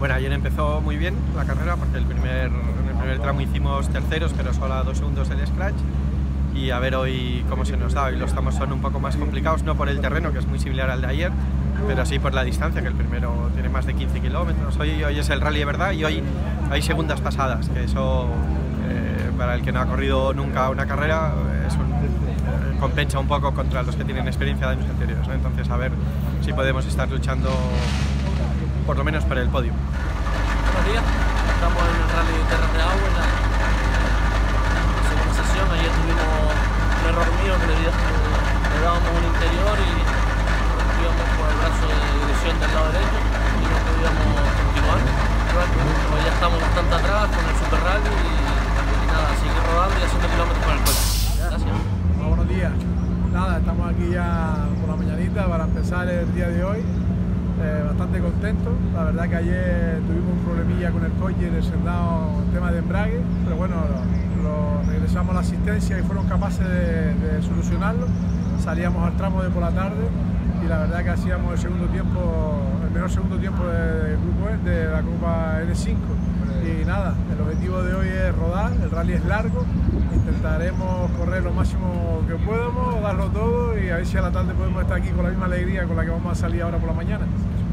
Bueno, ayer empezó muy bien la carrera porque en el primer tramo hicimos terceros, pero solo a 2 segundos del scratch. Y a ver hoy cómo se nos da. Hoy los tramos son un poco más complicados, no por el terreno, que es muy similar al de ayer, pero sí por la distancia, que el primero tiene más de 15 kilómetros. Hoy es el rally de verdad y hoy hay segundas pasadas, que eso para el que no ha corrido nunca una carrera compensa un poco contra los que tienen experiencia de años anteriores, ¿no? Entonces a ver si podemos estar luchando por lo menos para el podio. Buenos días, estamos en el rally de Terras de Agua, en la segunda sesión. Ayer tuvimos un error mío que le dábamos un interior y íbamos por el brazo de dirección del lado derecho y no podíamos continuar. Hoy ya estamos bastante atrás con el Super Rally y nada, seguir rodando y haciendo kilómetros con el coche. Gracias. Buenos días. Nada, estamos aquí ya por la mañanita para empezar el día de hoy. Bastante contentos. La verdad que ayer tuvimos un problemilla con el coche en el sendado, el tema de embrague, pero bueno, regresamos a la asistencia y fueron capaces de solucionarlo. Salíamos al tramo de por la tarde y la verdad que hacíamos el mejor segundo tiempo del grupo de la Copa N5. Y nada, el objetivo de hoy es rodar, el rally es largo, intentaremos correr lo máximo que podamos, darlo todo y a ver si a la tarde podemos estar aquí con la misma alegría con la que vamos a salir ahora por la mañana.